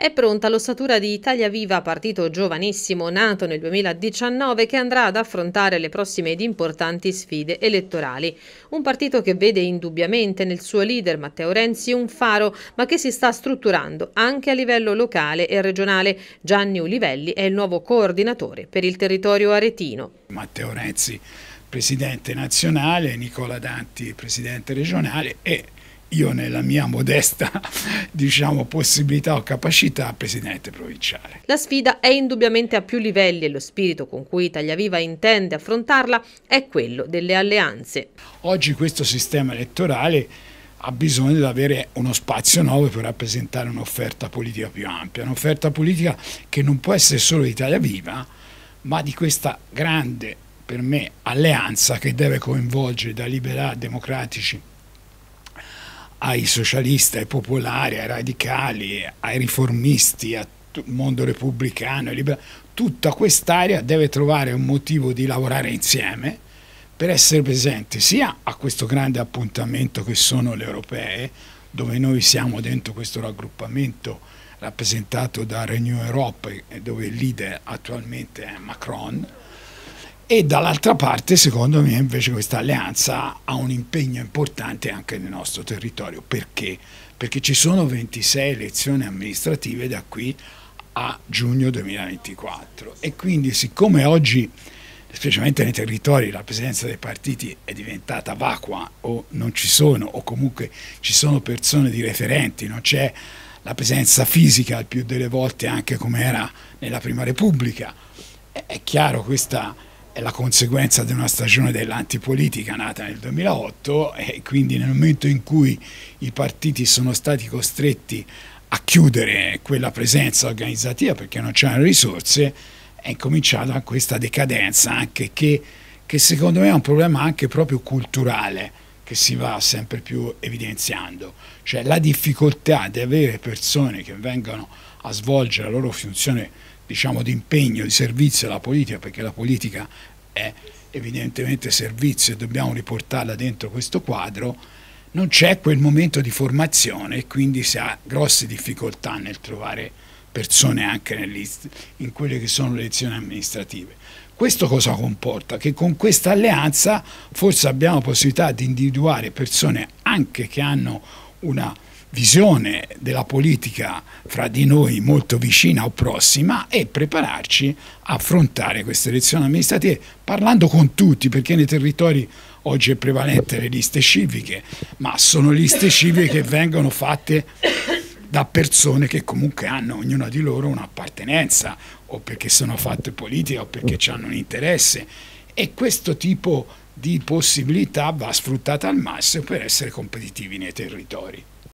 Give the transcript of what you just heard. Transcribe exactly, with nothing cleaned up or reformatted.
È pronta l'ossatura di Italia Viva, partito giovanissimo nato nel duemiladiciannove che andrà ad affrontare le prossime ed importanti sfide elettorali. Un partito che vede indubbiamente nel suo leader Matteo Renzi un faro, ma che si sta strutturando anche a livello locale e regionale. Gianni Ulivelli è il nuovo coordinatore per il territorio aretino. Matteo Renzi, presidente nazionale, Nicola Danti, presidente regionale, e io nella mia modesta diciamo, possibilità o capacità presidente provinciale. La sfida è indubbiamente a più livelli e lo spirito con cui Italia Viva intende affrontarla è quello delle alleanze. Oggi questo sistema elettorale ha bisogno di avere uno spazio nuovo per rappresentare un'offerta politica più ampia, un'offerta politica che non può essere solo di Italia Viva, ma di questa grande, per me, alleanza che deve coinvolgere dai liberali democratici ai socialisti, ai popolari, ai radicali, ai riformisti, al mondo repubblicano, ai liberali. Tutta quest'area deve trovare un motivo di lavorare insieme per essere presenti sia a questo grande appuntamento che sono le europee, dove noi siamo dentro questo raggruppamento rappresentato da Renew Europe, dove il leader attualmente è Macron, e dall'altra parte secondo me invece questa alleanza ha un impegno importante anche nel nostro territorio. Perché? Perché ci sono ventisei elezioni amministrative da qui a giugno duemilaventiquattro e quindi siccome oggi specialmente nei territori la presenza dei partiti è diventata vacua o non ci sono o comunque ci sono persone di referenti, non c'è la presenza fisica il più delle volte anche come era nella Prima Repubblica, è chiaro questa è la conseguenza di una stagione dell'antipolitica nata nel duemilaotto e quindi nel momento in cui i partiti sono stati costretti a chiudere quella presenza organizzativa perché non c'erano risorse, è incominciata questa decadenza anche che, che secondo me è un problema anche proprio culturale che si va sempre più evidenziando, cioè la difficoltà di avere persone che vengano a svolgere la loro funzione diciamo di impegno, di servizio alla politica, perché la politica è evidentemente servizio e dobbiamo riportarla dentro questo quadro, non c'è quel momento di formazione e quindi si ha grosse difficoltà nel trovare persone anche in quelle che sono le elezioni amministrative. Questo cosa comporta? Che con questa alleanza forse abbiamo la possibilità di individuare persone anche che hanno una visione della politica fra di noi molto vicina o prossima e prepararci a affrontare queste elezioni amministrative parlando con tutti, perché nei territori oggi è prevalente le liste civiche, ma sono liste civiche che vengono fatte da persone che comunque hanno ognuna di loro un'appartenenza o perché sono fatte politica o perché hanno un interesse e questo tipo di possibilità va sfruttata al massimo per essere competitivi nei territori.